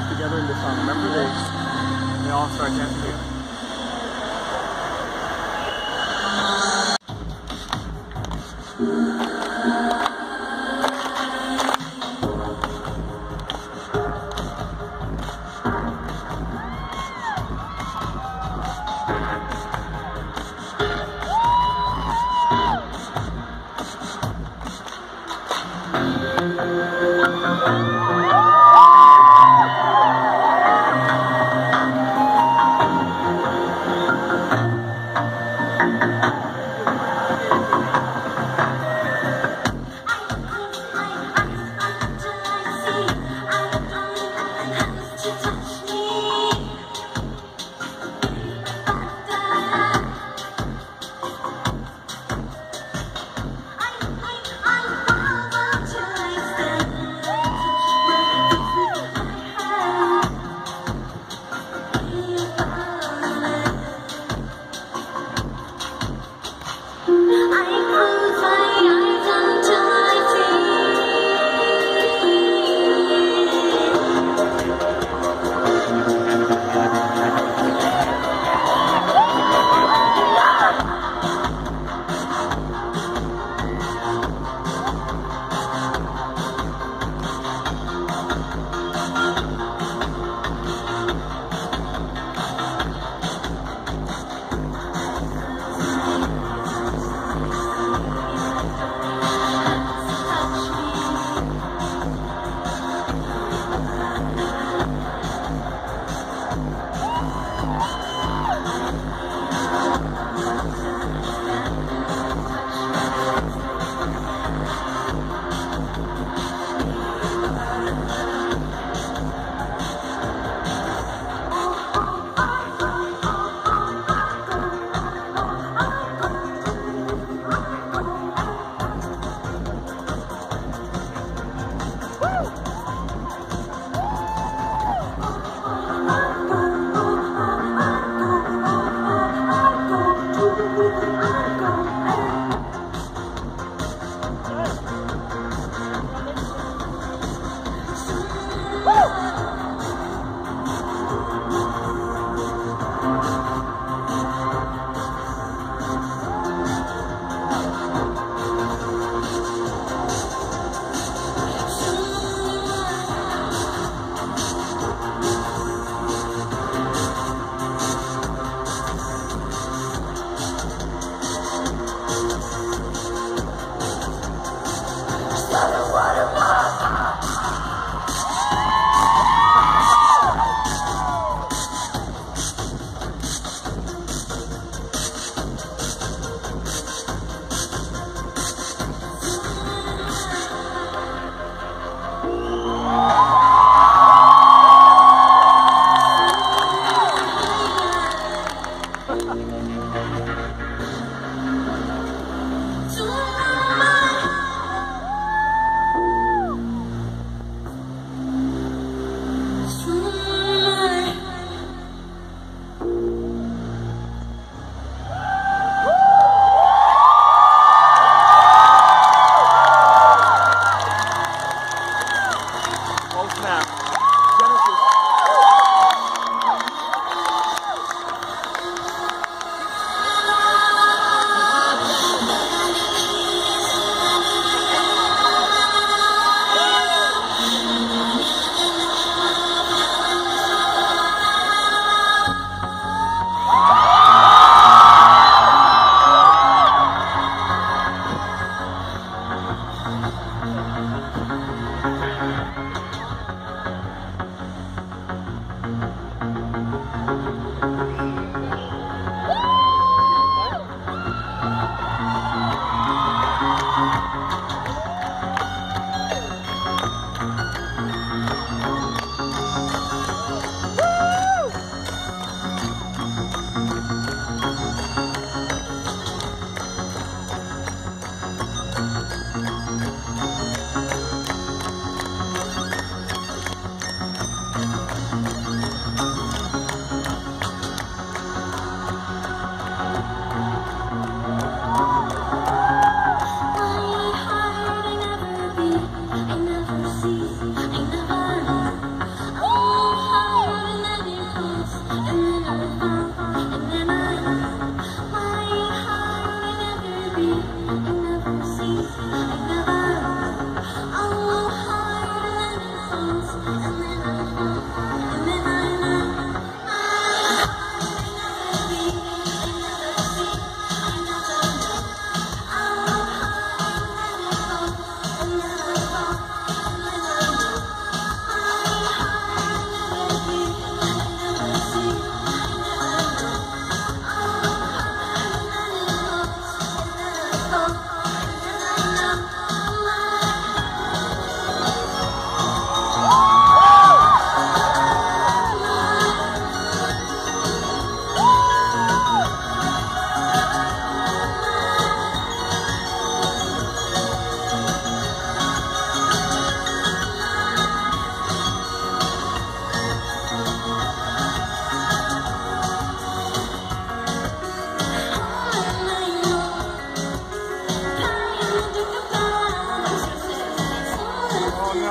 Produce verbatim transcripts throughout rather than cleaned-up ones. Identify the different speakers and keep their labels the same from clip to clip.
Speaker 1: dance together in this song. Remember they, they all start dancing together.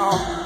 Speaker 1: know.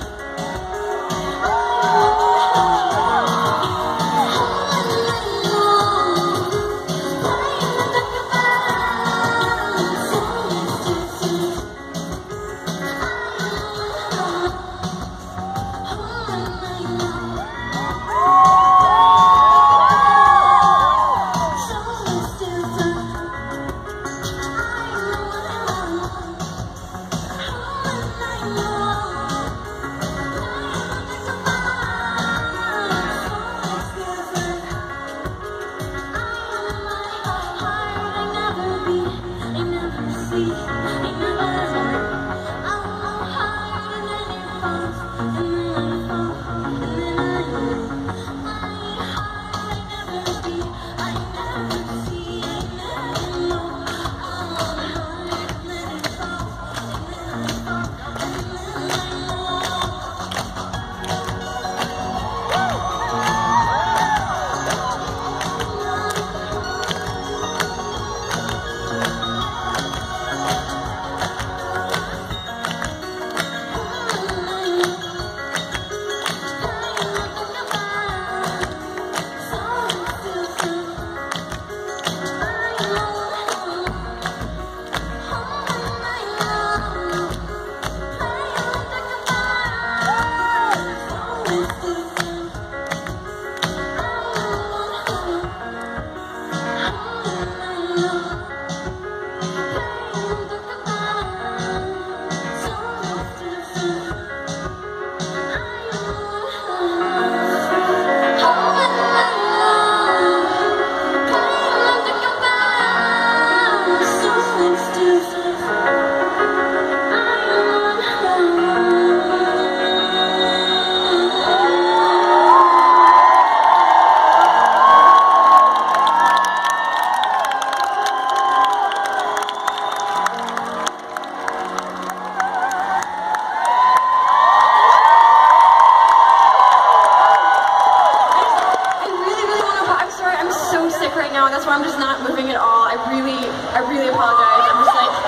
Speaker 2: Right now, that's why I'm just not moving at all. I really, I really apologize. I'm just like,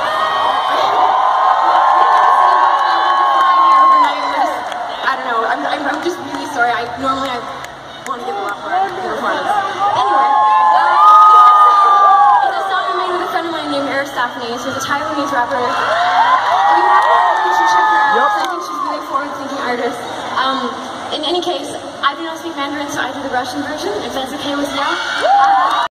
Speaker 2: I don't know. I'm, I'm, I'm just really sorry. I normally I want to give a lot more performance. Anyway, uh, it's a song I made with a friend of mine named Aristophanes, who's a Taiwanese rapper. We have a relationship now. Yep. I think she's a really forward-thinking artist. Um, in any case, I do not speak Mandarin, so I do the Russian version, if that's okay with you. Uh,